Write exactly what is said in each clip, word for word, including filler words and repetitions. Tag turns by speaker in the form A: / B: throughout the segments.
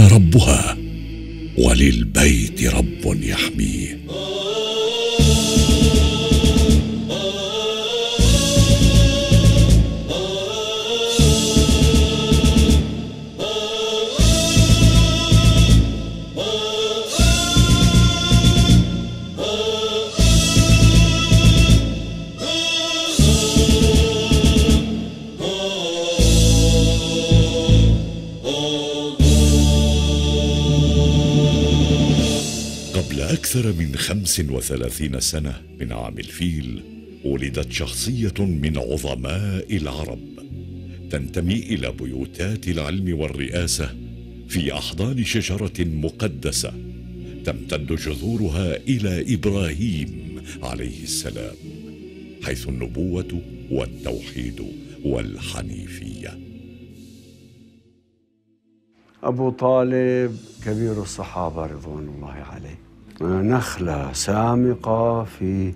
A: ربها، وللبيت رب يحميه. قبل أكثر من خمس وثلاثين سنة من عام الفيل، ولدت شخصية من عظماء العرب تنتمي إلى بيوتات العلم والرئاسة في أحضان شجرة مقدسة تمتد جذورها إلى إبراهيم عليه السلام، حيث النبوة والتوحيد والحنيفية.
B: أبو طالب كبير الصحابة رضوان الله عليه، نخلة سامقة في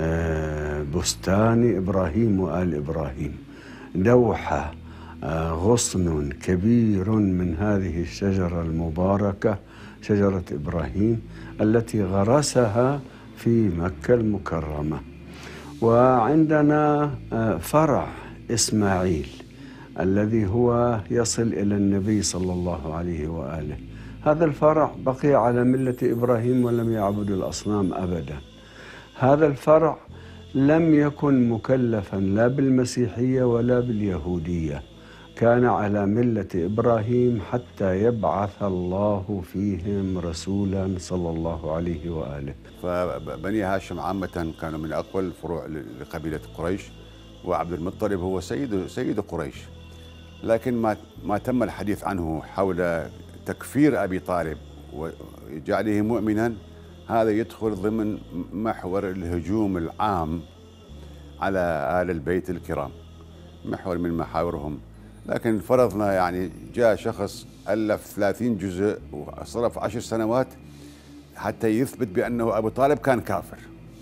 B: بستان إبراهيم وآل إبراهيم، دوحة غصن كبير من هذه الشجرة المباركة، شجرة إبراهيم التي غرسها في مكة المكرمة. وعندنا فرع إسماعيل الذي هو يصل إلى النبي صلى الله عليه وآله. هذا الفرع بقي على ملة إبراهيم ولم يعبد الأصنام أبدا. هذا الفرع لم يكن مكلفا لا بالمسيحية ولا باليهودية، كان على ملة إبراهيم حتى يبعث الله فيهم رسولا صلى الله عليه وآله.
C: فبني هاشم عامة كانوا من أقوى الفروع لقبيلة قريش، وعبد المطلب هو سيد سيد قريش، لكن ما ما تم الحديث عنه حول تكفير أبي طالب وجعله مؤمنا، هذا يدخل ضمن محور الهجوم العام على آل البيت الكرام، محور من محاورهم. لكن فرضنا يعني جاء شخص ألف ثلاثين جزء وصرف عشر سنوات حتى يثبت بأنه أبو طالب كان كافر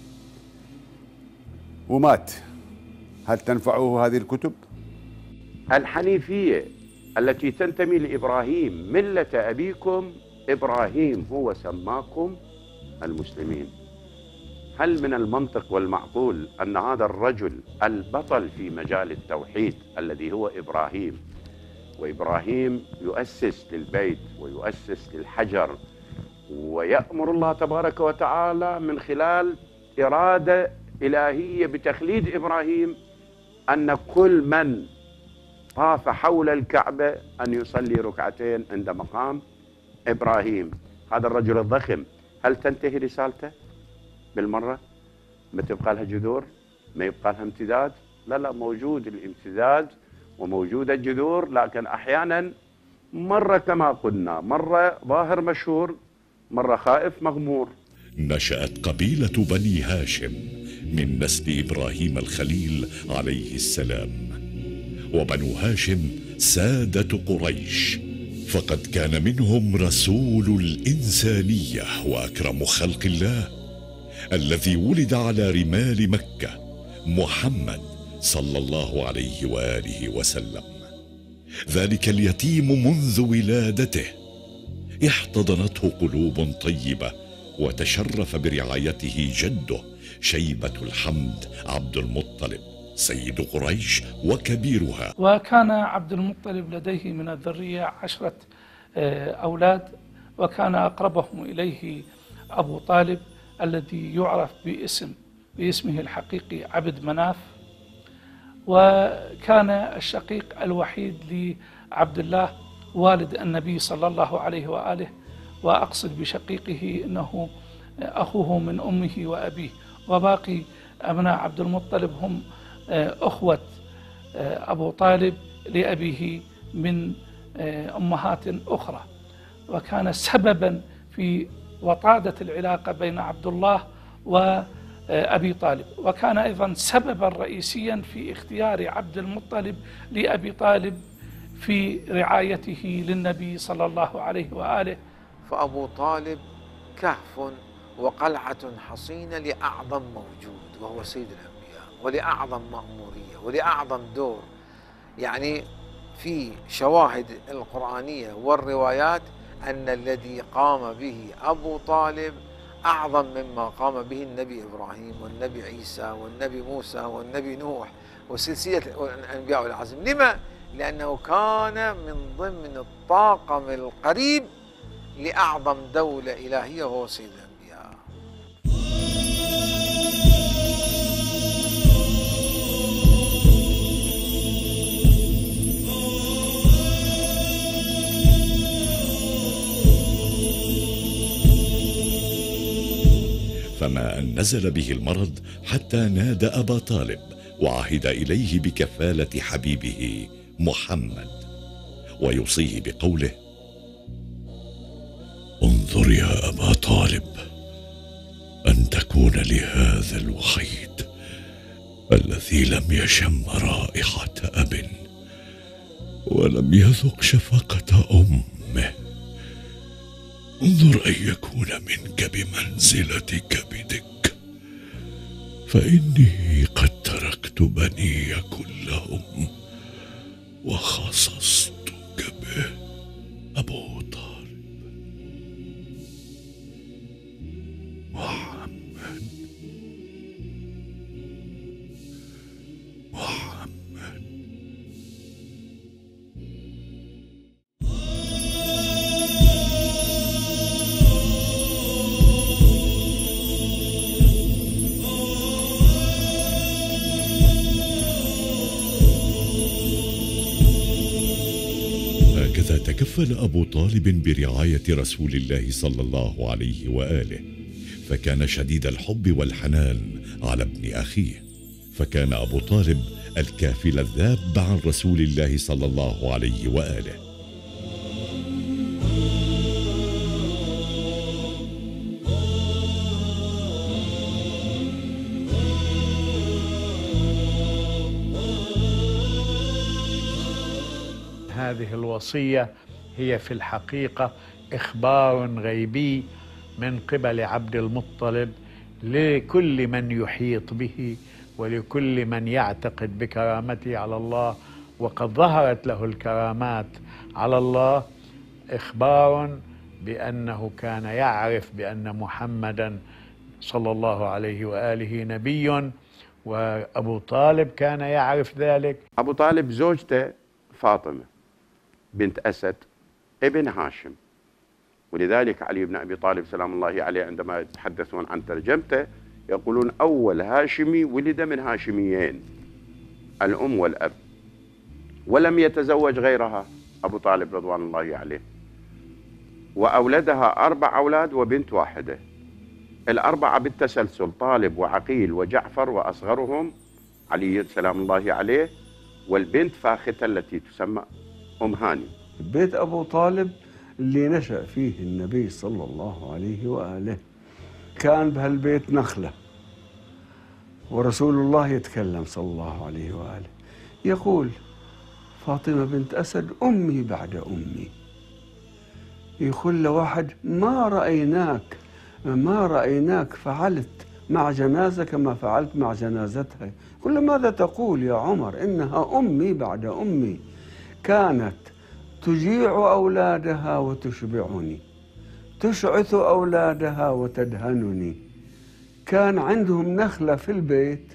C: ومات، هل تنفعه هذه الكتب؟
D: الحنيفية التي تنتمي لإبراهيم، ملة أبيكم إبراهيم هو سماكم المسلمين. هل من المنطق والمعقول أن هذا الرجل البطل في مجال التوحيد الذي هو إبراهيم، وإبراهيم يؤسس للبيت ويؤسس للحجر ويأمر الله تبارك وتعالى من خلال إرادة إلهية بتخليد إبراهيم أن كل من طاف حول الكعبة أن يصلي ركعتين عند مقام إبراهيم؟ هذا الرجل الضخم هل تنتهي رسالته بالمرة؟ ما تبقى لها جذور؟ ما يبقى لها امتداد؟ لا لا، موجود الامتداد وموجود الجذور، لكن أحيانا مرة كما قلنا، مرة ظاهر مشهور، مرة خائف مغمور.
A: نشأت قبيلة بني هاشم من نسل إبراهيم الخليل عليه السلام، وبنو هاشم سادة قريش، فقد كان منهم رسول الإنسانية وأكرم خلق الله الذي ولد على رمال مكة، محمد صلى الله عليه وآله وسلم، ذلك اليتيم منذ ولادته احتضنته قلوب طيبة، وتشرف برعايته جده شيبة الحمد عبد المطلب سيد قريش وكبيرها.
E: وكان عبد المطلب لديه من الذرية عشرة أولاد، وكان أقربهم إليه أبو طالب الذي يعرف باسم باسمه الحقيقي عبد مناف، وكان الشقيق الوحيد لعبد الله والد النبي صلى الله عليه وآله، وأقصد بشقيقه أنه أخوه من أمه وأبيه، وباقي أبناء عبد المطلب هم أخوة أبو طالب لأبيه من أمهات أخرى، وكان سببا في وطادة العلاقة بين عبد الله وأبي طالب، وكان أيضا سببا رئيسيا في اختيار عبد المطلب لأبي طالب في رعايته للنبي صلى الله عليه وآله.
F: فأبو طالب كهف وقلعة حصينة لأعظم موجود وهو سيد الأنبياء، ولأعظم مأمورية ولأعظم دور. يعني في شواهد القرآنية والروايات أن الذي قام به أبو طالب أعظم مما قام به النبي إبراهيم والنبي عيسى والنبي موسى والنبي نوح وسلسلة الأنبياء والعزم. لما؟ لأنه كان من ضمن الطاقم القريب لأعظم دولة إلهية وهو سيد الأنبياء.
A: فما أن نزل به المرض حتى نادى أبا طالب وعهد إليه بكفالة حبيبه محمد، ويوصيه بقوله: انظر يا أبا طالب أن تكون لهذا الوحيد الذي لم يشم رائحة أب ولم يذق شفقة أمه، انظر أن يكون منك بمنزلة كبدك، فإني قد تركت بني كلهم وخصصتك به أبو طالب. محمد محمد هكذا تكفل أبو طالب برعاية رسول الله صلى الله عليه وآله، فكان شديد الحب والحنان على ابن أخيه، فكان أبو طالب الكافل الذاب عن رسول الله صلى الله عليه وآله.
G: هذه الوصية هي في الحقيقة إخبار غيبي من قبل عبد المطلب لكل من يحيط به ولكل من يعتقد بكرامته على الله، وقد ظهرت له الكرامات على الله، إخبار بأنه كان يعرف بأن محمدا صلى الله عليه وآله نبي، وأبو طالب كان يعرف ذلك.
D: أبو طالب زوجته فاطمة بنت أسد ابن هاشم، ولذلك علي بن أبي طالب سلام الله عليه عندما يتحدثون عن ترجمته يقولون أول هاشمي ولد من هاشميين، الأم والأب، ولم يتزوج غيرها أبو طالب رضوان الله عليه، وأولدها أربع أولاد وبنت واحدة، الأربعة بالتسلسل طالب وعقيل وجعفر وأصغرهم علي سلام الله عليه، والبنت فاختة التي تسمى أم هاني.
B: بيت أبو طالب اللي نشأ فيه النبي صلى الله عليه وآله كان بهالبيت نخلة، ورسول الله يتكلم صلى الله عليه وآله يقول: فاطمة بنت أسد أمي بعد أمي. يقول لواحد: ما رأيناك ما رأيناك فعلت مع جنازة كما فعلت مع جنازتها. يقول له: ماذا تقول يا عمر؟ إنها أمي بعد أمي، كانت تجيع أولادها وتشبعني، تشعث أولادها وتدهنني. كان عندهم نخلة في البيت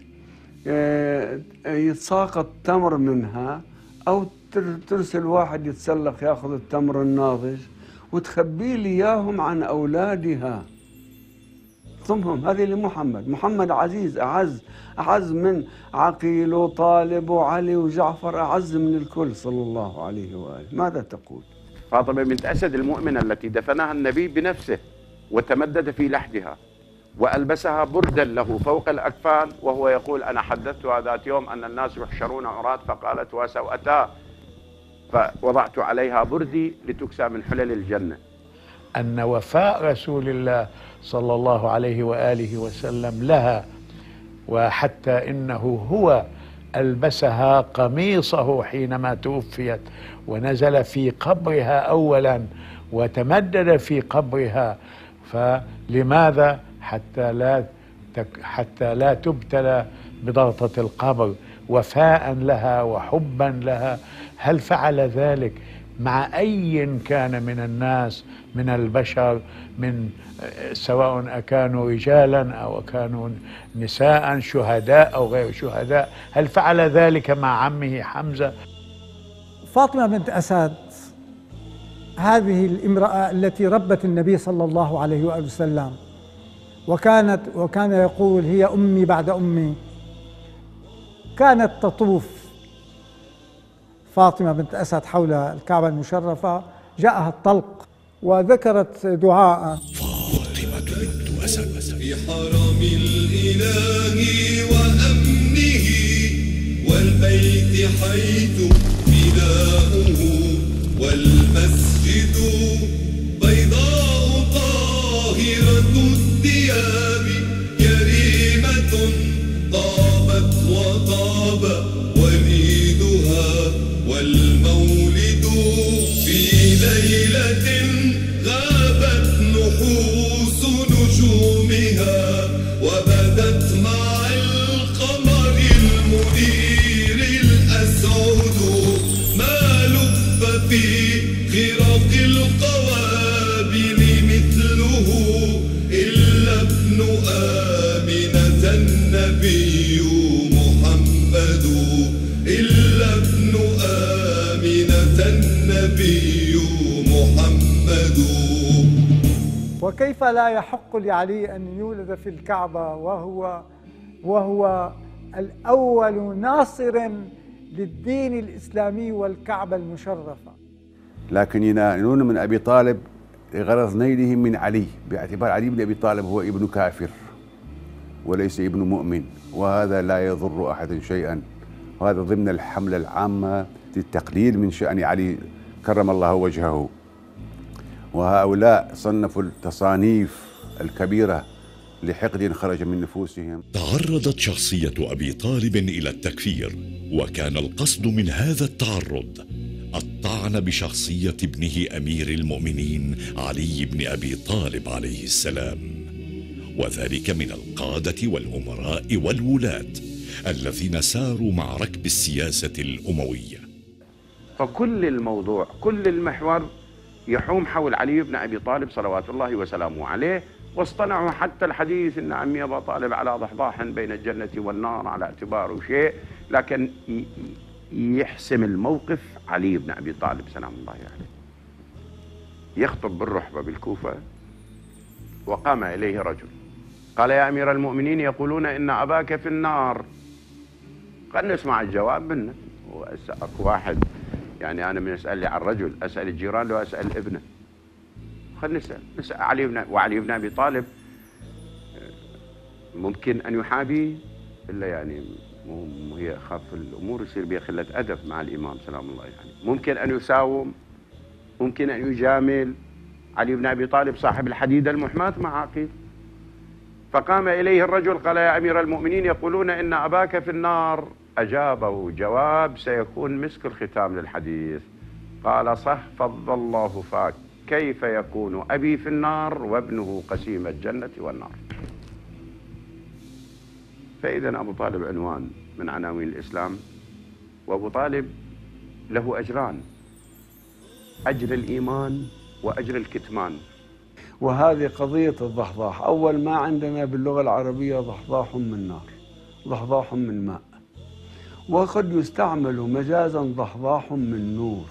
B: يتساقط تمر منها، أو ترسل واحد يتسلق ياخذ التمر الناضج وتخبي لي إياهم عن أولادها. ثمهم هذه لمحمد، محمد عزيز أعز أعز من عقيل وطالب وعلي وجعفر، أعز من الكل صلى الله عليه وآله. ماذا تقول؟
D: فاطمة بنت أسد المؤمنة التي دفنها النبي بنفسه وتمدد في لحدها وألبسها بردا له فوق الأكفان، وهو يقول: أنا حدثتها ذات يوم أن الناس يحشرون عراة، فقالت: وسوأتا، فوضعت عليها بردي لتكسى من حلل الجنة.
G: أن وفاء رسول الله صلى الله عليه وآله وسلم لها، وحتى إنه هو ألبسها قميصه حينما توفيت ونزل في قبرها أولا وتمدد في قبرها، فلماذا؟ حتى لا حتى لا تبتلى بضغطة القبر، وفاء لها وحبا لها. هل فعل ذلك مع أي كان من الناس من البشر، من سواء أكانوا رجالا أو كانوا نساء، شهداء أو غير شهداء. هل فعل ذلك مع عمه حمزة؟
H: فاطمة بنت أسد هذه الامرأة التي ربت النبي صلى الله عليه وآله وسلم، وكانت وكان يقول هي أمي بعد أمي، كانت تطوف فاطمة بنت أسد حول الكعبة المشرفة، جاءها الطلق وذكرت دعاء:
A: فاطمة بنت أسد
I: في حرم الإله وأمنه والبيت حيث بناؤه والمسجد بيضاء طاهرة الثياب كريمة طابت وطاب وليدها والمولد في ليلة غابت نحوس نجومها وبدت مع القمر المنير الأسعد ما لف في خرق القوابل مثله إلا ابن آمنة النبي محمد، إلا ابن آمنة النبي محمد.
H: وكيف لا يحق لعلي أن يولد في الكعبة وهو وهو الأول ناصر للدين الإسلامي والكعبة المشرفة.
C: لكن ينالون من أبي طالب لغرض نيلهم من علي، باعتبار علي بن أبي طالب هو ابن كافر وليس ابن مؤمن، وهذا لا يضر أحدا شيئا، وهذا ضمن الحملة العامة للتقليل من شأن علي كرم الله وجهه. وهؤلاء صنفوا التصانيف الكبيرة لحقد خرج من نفوسهم.
A: تعرضت شخصية أبي طالب إلى التكفير، وكان القصد من هذا التعرض الطعن بشخصية ابنه أمير المؤمنين علي بن أبي طالب عليه السلام، وذلك من القادة والأمراء والولاة الذين ساروا مع ركب السياسة الأموية.
D: فكل الموضوع كل المحور يحوم حول علي بن أبي طالب صلوات الله وسلامه عليه، واصطنعوا حتى الحديث أن عمي أبا طالب على ضحضاح بين الجنة والنار على اعتباره شيء، لكن يحسم الموقف علي بن أبي طالب سلام الله عليه. يخطب بالرحبة بالكوفة وقام إليه رجل قال: يا أمير المؤمنين، يقولون إن أباك في النار. قال: نسمع الجواب منا. أكو واحد يعني أنا من أسأل لي عن رجل أسأل الجيران لو أسأل ابنه. خلينا نسأل نسأل علي بن وعلي بن أبي طالب ممكن أن يحابي إلا يعني مو هي خاف الأمور يصير بها خلة أدب مع الإمام سلام الله يعني. ممكن أن يساوم، ممكن أن يجامل. علي بن أبي طالب صاحب الحديدة المحماة مع عقيل. فقام إليه الرجل قال: يا أمير المؤمنين، يقولون إن أباك في النار. أجابه جواب سيكون مسك الختام للحديث. قال: صح، فضل الله فاك، كيف يكون أبي في النار وابنه قسيم الجنة والنار؟ فإذا أبو طالب عنوان من عناوين الإسلام، وأبو طالب له أجران: أجر الإيمان وأجر الكتمان.
B: وهذه قضية الضحضاح. أول ما عندنا باللغة العربية ضحضاح من نار، ضحضاح من ماء، وقد يستعمل مجازا ضحضاح من نور.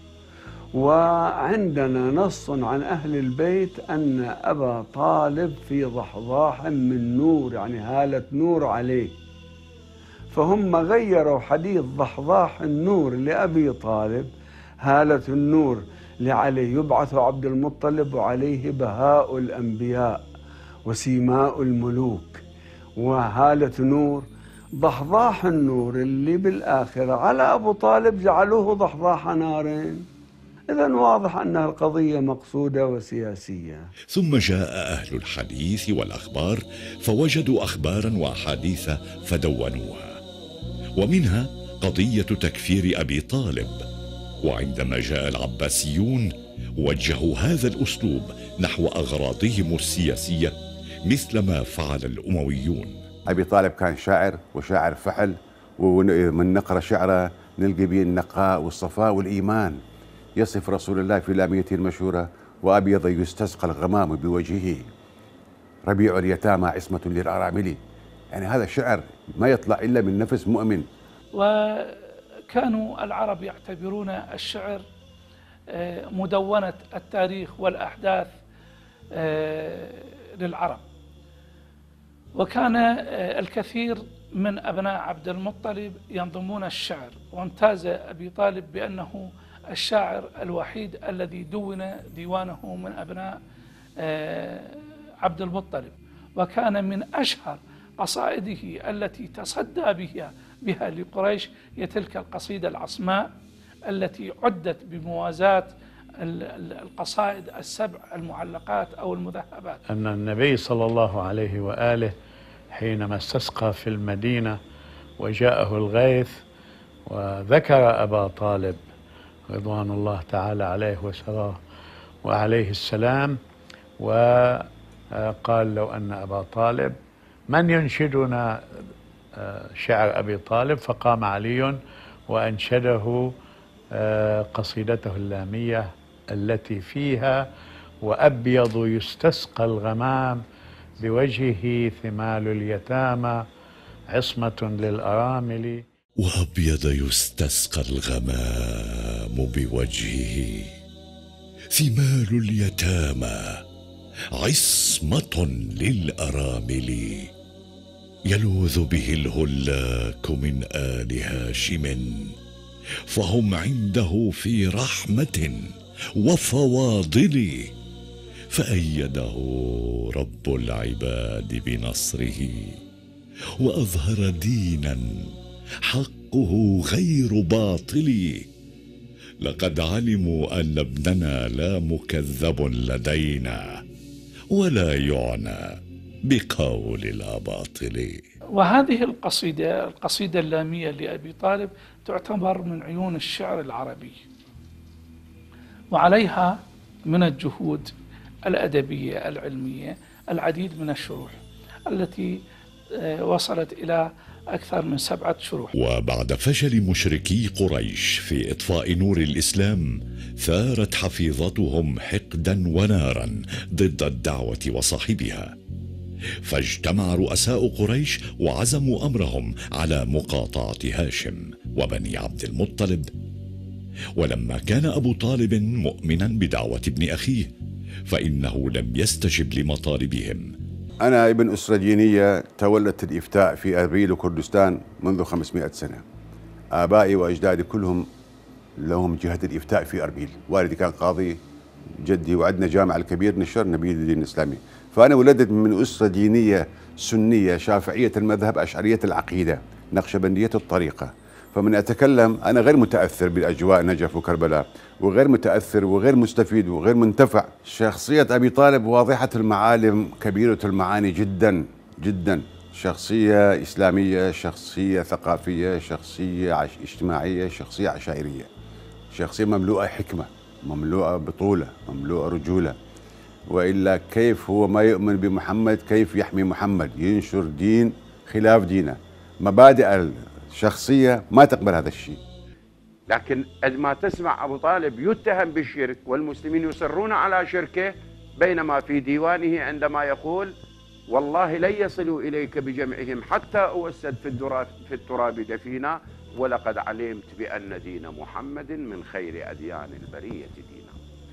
B: وعندنا نص عن أهل البيت أن أبا طالب في ضحضاح من نور، يعني هالة نور عليه. فهم غيروا حديث ضحضاح النور لأبي طالب هالة النور لعلي. يبعث عبد المطلب وعليه بهاء الأنبياء وسيماء الملوك، وهالة نور ضحضاح النور اللي بالآخرة على أبو طالب جعلوه ضحضاح نار. إذن واضح أنها القضية مقصودة وسياسية.
A: ثم جاء أهل الحديث والأخبار فوجدوا أخبارا وأحاديث فدونوها، ومنها قضية تكفير أبي طالب. وعندما جاء العباسيون وجهوا هذا الأسلوب نحو أغراضهم السياسية مثل ما فعل الأمويون.
C: أبي طالب كان شاعر وشاعر فحل، ومن نقرأ شعره نلقى به النقاء والصفاء والإيمان. يصف رسول الله في لاميته المشهورة: وأبيض يستسقى الغمام بوجهه، ربيع اليتامى عصمة للأرامل. يعني هذا شعر ما يطلع إلا من نفس مؤمن.
E: وكانوا العرب يعتبرون الشعر مدونة التاريخ والأحداث للعرب، وكان الكثير من أبناء عبد المطلب ينظمون الشعر، وامتاز أبي طالب بأنه الشاعر الوحيد الذي دون ديوانه من أبناء عبد المطلب، وكان من أشهر قصائده التي تصدى بها, بها لقريش هي تلك القصيدة العصماء التي عدت بموازاة القصائد السبع المعلقات أو المذهبات.
G: أن النبي صلى الله عليه وآله حينما استسقى في المدينة وجاءه الغيث وذكر أبا طالب رضوان الله تعالى عليه وسلام وعليه السلام، وقال: لو أن أبا طالب من ينشدنا شعر أبي طالب؟ فقام علي وأنشده قصيدته اللامية التي فيها: وأبيض يستسقى الغمام بوجهه ثمال اليتامى عصمة للأرامل.
A: وأبيض يستسقى الغمام بوجهه ثمال اليتامى عصمة للأرامل. يلوذ به الهلاك من آل هاشم، فهم عنده في رحمة وفواضل. فأيده رب العباد بنصره، وأظهر دينا حقه غير باطل. لقد علموا أن ابننا لا مكذب لدينا، ولا يعنى بقول الأباطل.
E: وهذه القصيدة القصيدة اللامية لأبي طالب تعتبر من عيون الشعر العربي، وعليها من الجهود الأدبية العلمية العديد من الشروح التي وصلت إلى أكثر من سبعة شروح.
A: وبعد فشل مشركي قريش في إطفاء نور الإسلام، ثارت حفيظتهم حقدا ونارا ضد الدعوة وصاحبها، فاجتمع رؤساء قريش وعزموا أمرهم على مقاطعة هاشم وبني عبد المطلب. ولما كان أبو طالب مؤمنا بدعوة ابن أخيه، فإنه لم يستجب لمطالبهم.
C: أنا ابن أسرة دينية تولت الإفتاء في أربيل وكردستان منذ خمسمائة سنة. آبائي وأجدادي كلهم لهم جهة الإفتاء في أربيل. والدي كان قاضي، جدي، وعندنا جامع الكبير نشرنا به الدين الإسلامي. فأنا ولدت من أسرة دينية سنية شافعية المذهب أشعرية العقيدة نقشبندية الطريقة. فمن أتكلم أنا غير متأثر بالأجواء نجف وكربلاء، وغير متأثر وغير مستفيد وغير منتفع. شخصية أبي طالب واضحة المعالم، كبيرة المعاني جدا جدا. شخصية إسلامية، شخصية ثقافية، شخصية عش... اجتماعية، شخصية عشائرية، شخصية مملوءة حكمة، مملوءة بطولة، مملوءة رجولة. وإلا كيف هو ما يؤمن بمحمد؟ كيف يحمي محمد؟ ينشر دين خلاف دينه. مبادئ الشخصية ما تقبل هذا الشيء.
D: لكن عندما تسمع أبو طالب يتهم بالشرك والمسلمين يصرون على شركه، بينما في ديوانه عندما يقول: والله لن يصلوا إليك بجمعهم حتى أوسد في, في التراب دفينا، ولقد علمت بأن دين محمد من خير أديان البرية دينا.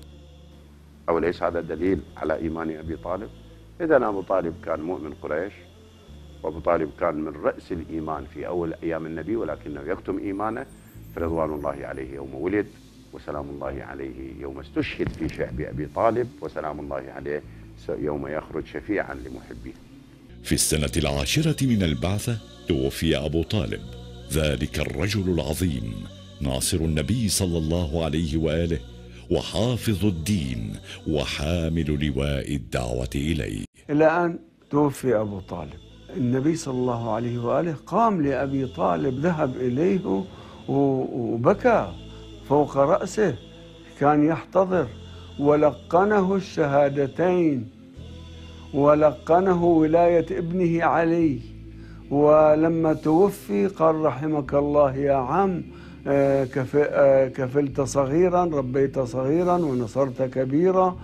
D: أوليس هذا دليل على إيمان أبي طالب؟ إذن أبو طالب كان مؤمن قريش، وأبو طالب كان من رأس الإيمان في أول أيام النبي، ولكنه يكتم إيمانه. فرضوان الله عليه يوم ولد، وسلام الله عليه يوم استشهد في شعب أبي طالب، وسلام الله عليه يوم يخرج شفيعا لمحبيه.
A: في السنة العاشرة من البعثة توفي أبو طالب، ذلك الرجل العظيم ناصر النبي صلى الله عليه وآله، وحافظ الدين، وحامل لواء الدعوة إليه.
B: إلى أن توفي أبو طالب، النبي صلى الله عليه وآله قام لأبي طالب، ذهب إليه وبكى فوق رأسه، كان يحتضر، ولقنه الشهادتين، ولقنه ولاية ابنه علي. ولما توفي قال: رحمك الله يا عم، كفلت صغيرا ربيت صغيرا ونصرت كبيرا.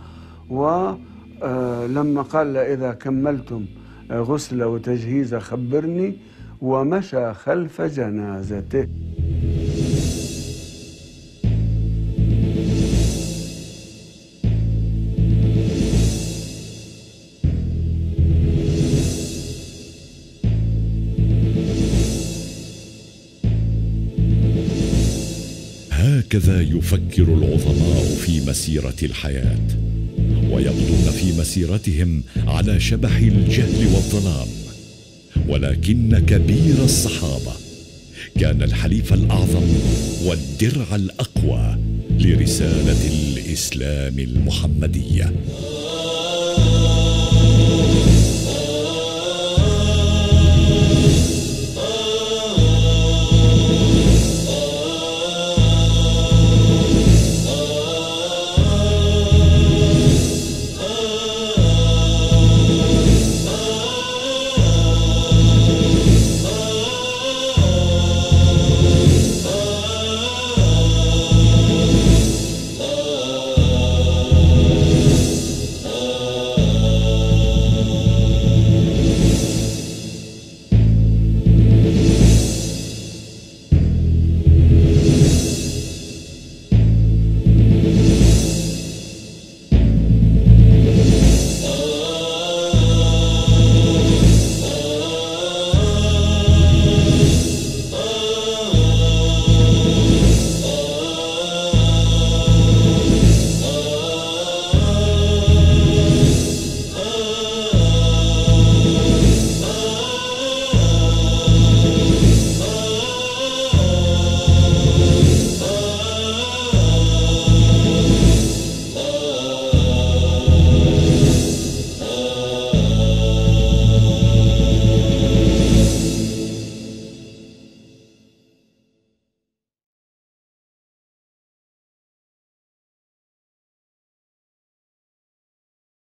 B: ولما قال إذا كملتم غسل وتجهيز خبرني، ومشى خلف جنازته.
A: هكذا يفكر العظماء في مسيرة الحياة، ويمضون في مسيرتهم على شبح الجهل والظلام. ولكن كبير الصحابة كان الحليف الأعظم والدرع الأقوى لرسالة الإسلام المحمدية.